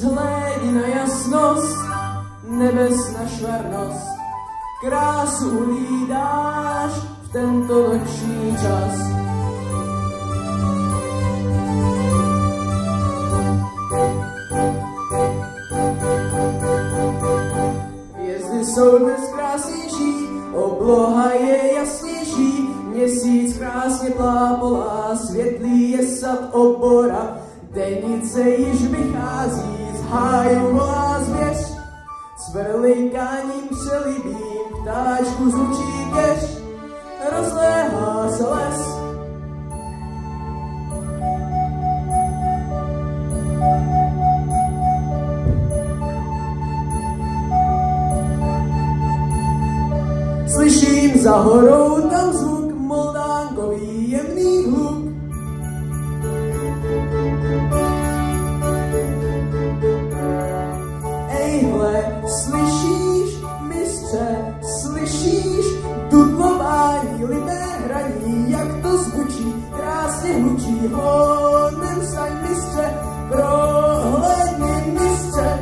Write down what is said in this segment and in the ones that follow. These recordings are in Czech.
zhlédni na jasnost, nebes na švarnost, krásu uhlídáš v tento noční čas. Hvězdy jsou dnes krásnější, obloha je jasnější, měsíc krásně plápolá, světlý je sad obora, denice již vychází, z háju volá zvěř, cvrlikáním přelibým ptáčku zvučí keř, rozléhá se les. Slyším za horou tam zvuk, moldánkový jemný hluk. Ejhle, slyšíš, mistře, slyšíš dudlování, lidé hraní, jak to zvučí, krásně hlučí, honem staň, mistře, prohlédni, mistře.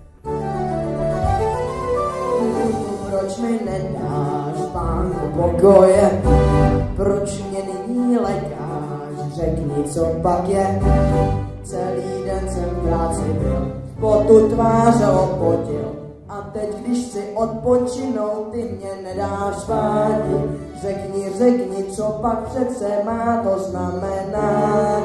Proč mi nedáš, pánku, pokoje? Proč mě nyní lekáš? Řekni, co pak je. Celý den jsem v práci byl, v potu tváře opotil. A teď, když chci odpočinout, ty mě nedáš spáti. Řekni, co pak přece má to znamenat.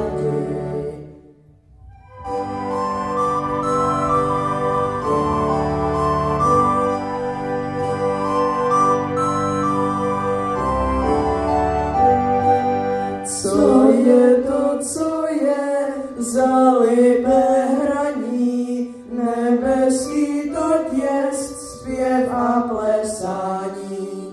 Co je za libé hraní, nebeský to jest zpěv a plesání.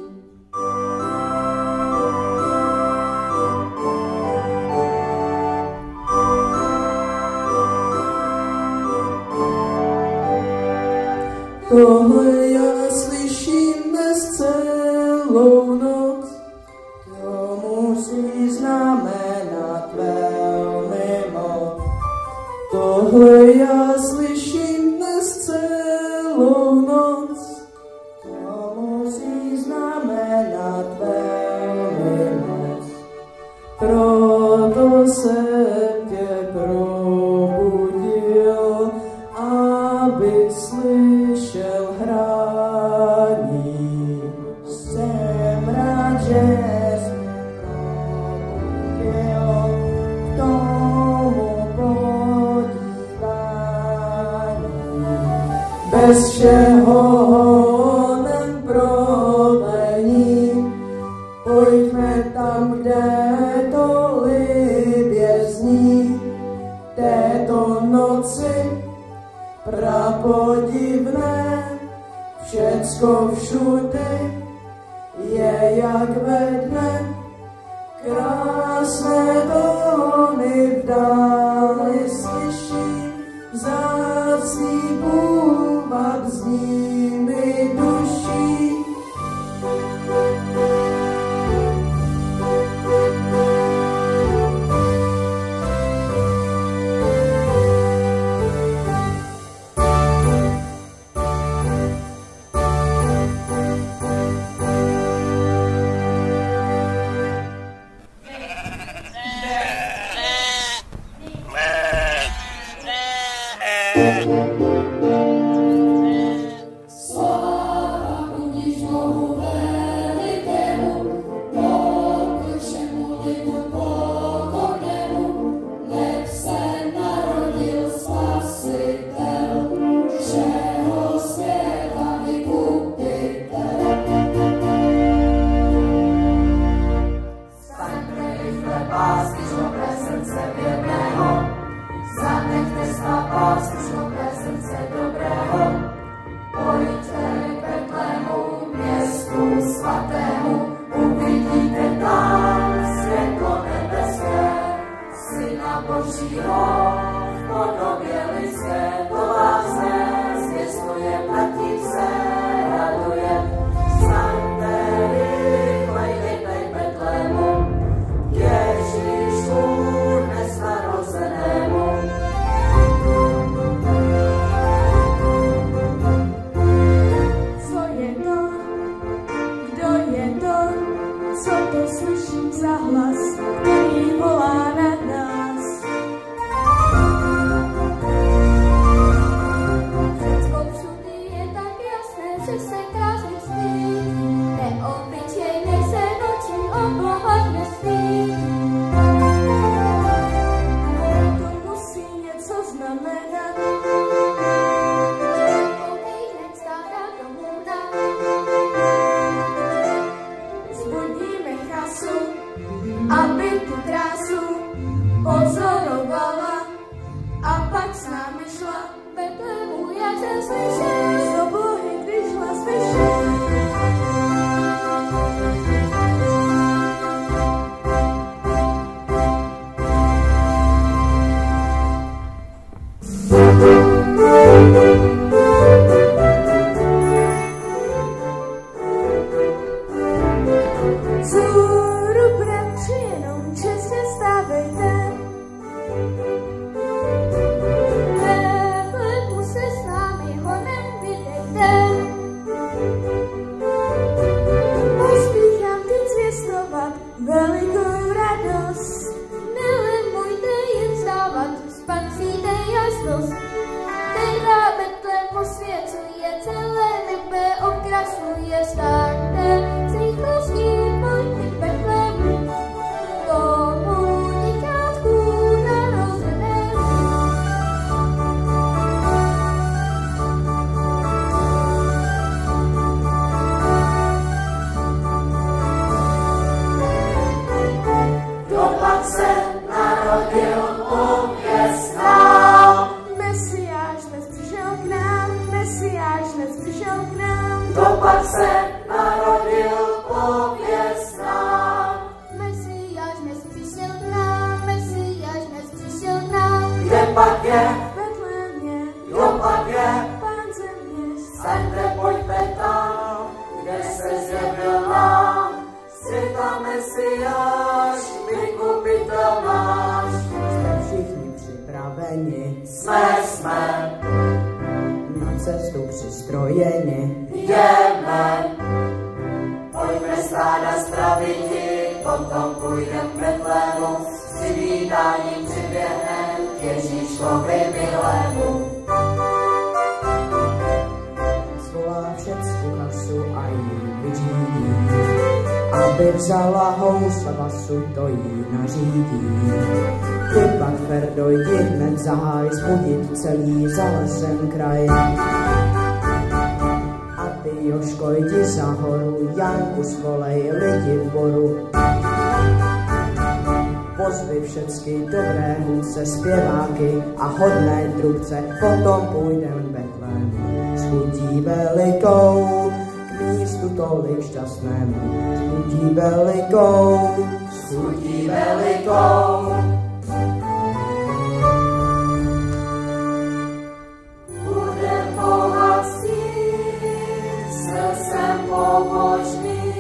Tohle já slyším dnes celou noc, to musí znamenat velmi moc. Tohle já slyším dnes celou noc, to musí znamenat velmi moc. Proto jsem tě probudil, aby slyšel hrání. Jsem rád, že bez všeho honem prodlení, pojďme tam, kde to libě zní. Této noci prapodivné, všecko všudy je jak ve dne. Krásné tóny v dáli slyším, vzácný půvab zní mi duší. znamenat. Povídne stáda domů nám. Zbudíme chasu, aby tu krásu pozorovala a pak s námi šla. Betlému, jak se slyšel, z oblohy, když hlas vyšel. Vzhůru, bratři, jenom čestně stávejte. Betlému se s námi honem vydejte. Pospíchám teď zvěstovat velikou radost. Nelemujte jen vstávat, spatříte jasnost. Která Betlém posvěcuje, celé nebe okrasuje, státe s rychlostí pojďte k Betlému, tomu děťátku narozenému. Dopak se narodil pověst nám. Mesiáš dnes přišel k nám, Mesiáš dnes přišel k nám. Dopak se narodil pověst nám. Mesiáš dnes přišel k nám, Mesiáš dnes přišel k nám. Kde pak je, V Betlémě, kdo pak je? Pán země, Staňte, pojďte tam, kde se zjevil nám. Světa Mesiáš, vykupitel náš. Jste všichni připraveni? Jsme. Na cestu přistrojeni. Jdeme. Pojďme stáda straviti, potom půjdem k Betlému. S přivítáním přiběhnem k Ježíškovi milému. Svolá všecku chasu a jí vyřídí, aby vzala housle vasu, to jí nařídí. Ty pak, Ferdo, jdi hned zaháj zbudit celý zalesen kraj. A ty, Jožko, jdi za horu, Janku svolej lidi v boru. Pozvi všecky dobré hudce, zpěváky a hodné trubce, potom půjdem k Betlému s chutí velikou, k místu tolik šťastnému. S chutí velikou, s chutí velikou. Budem bohatství, srdcem pobožný,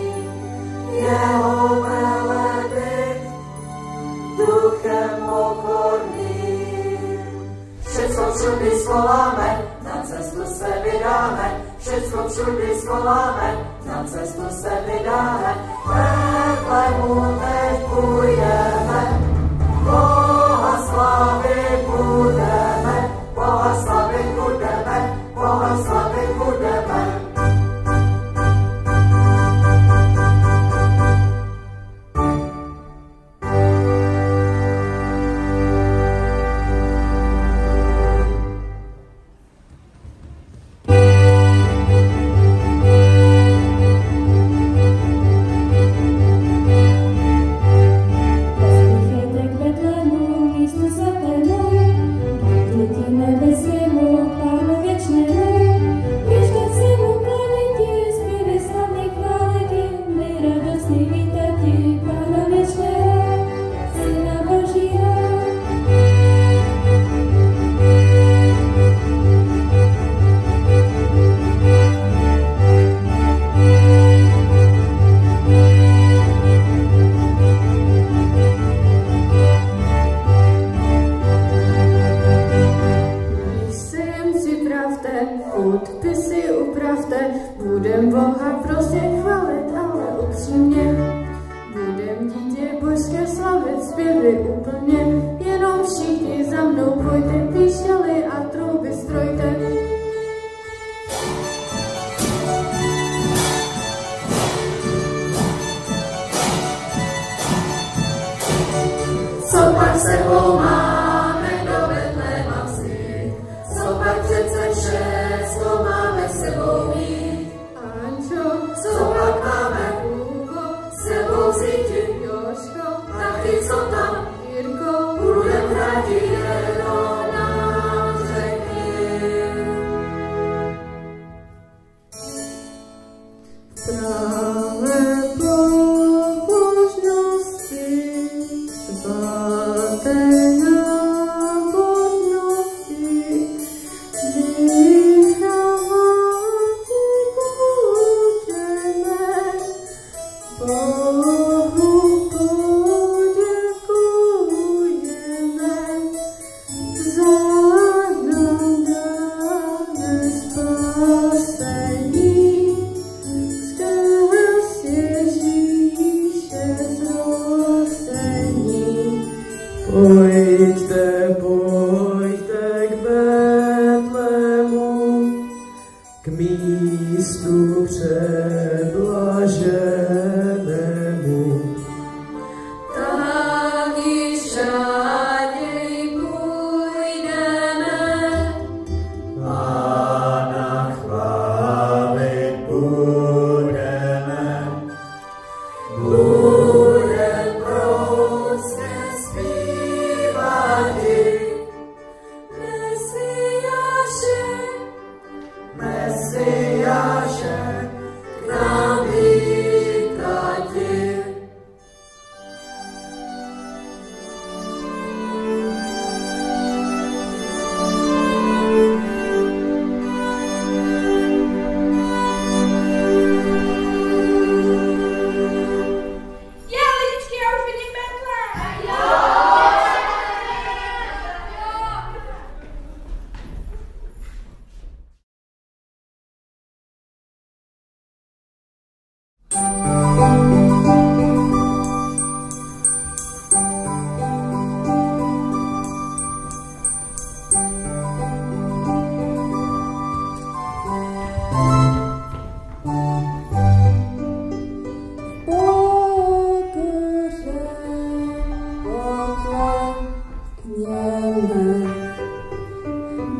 jeho velebit, duchem pokorný. Všecko všudy svoláme, na cestu se vydáme. Všecko všudy svoláme, na cestu se vydáme. Betlému teď půjdeme, Boha slavit budeme, Boha slavit budeme, Boha slavit budeme. Podpisy upravte, budem Boha prostě chvalit, ale upřímně. Budem dítě božské slavit, zpěvy úplně, jenom všichni za mnou pojďte, píšťaly a trouby strojte. Co pak sebou máme do Betléma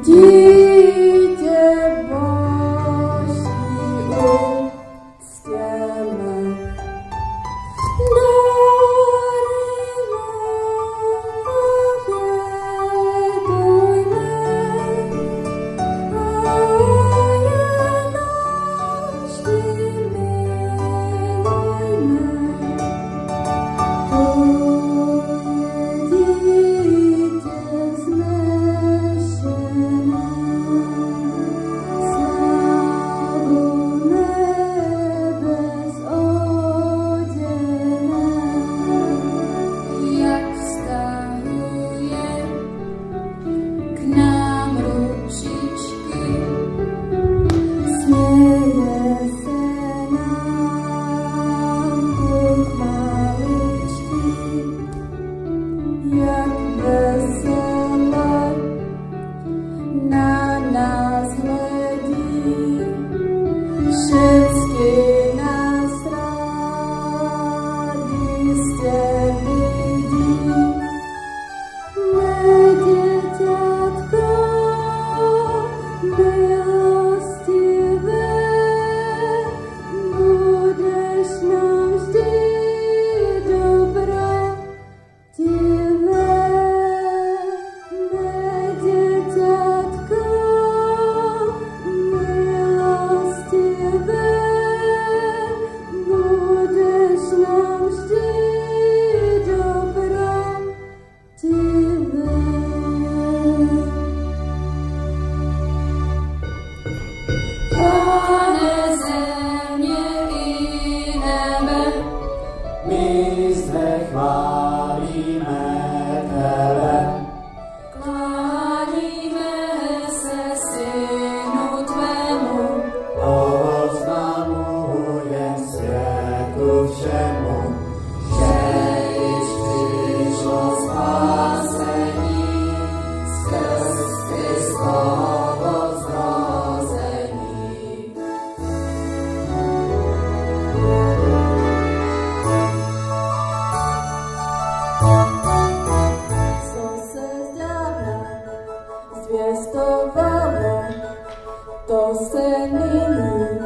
To se nyní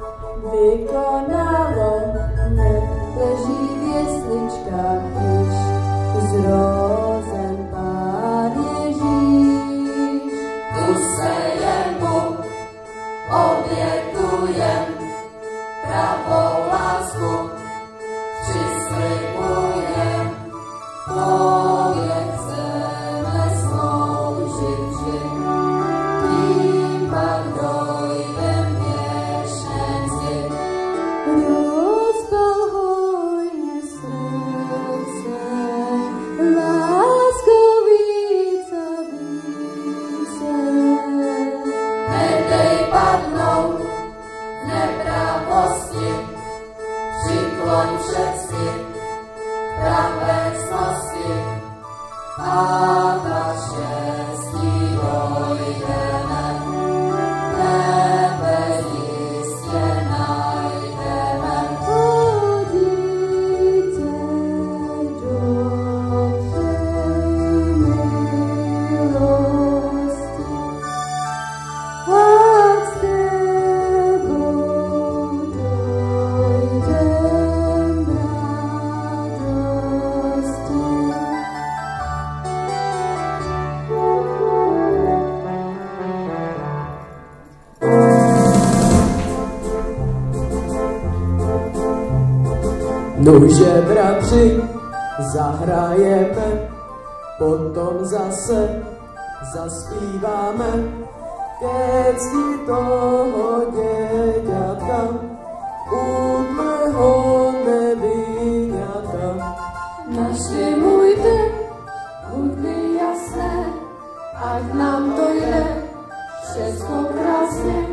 vykonalo, neleží v jesličkách již zrozen Pán Ježíš. Tu se jemu obětujem, pravou lásku přislibujem, Tobě chceme sloužit vždy, tím pak dojdem věčnosti. Rozpal hojně srdce, láskou víc a více. Nedej padnout nepravosti, přikloň všecky k pravecnosti a na štěstí dojdeme, nebe jistě najdeme. O dítě dobře milosti, a s tebou dojdem radosti. Nože, bratři, zahrajeme, potom zase zaspíváme ke cti toho děďata, útlého neviňata. Naštěmujte hudby jasné, ať nám to jde všecko krásně.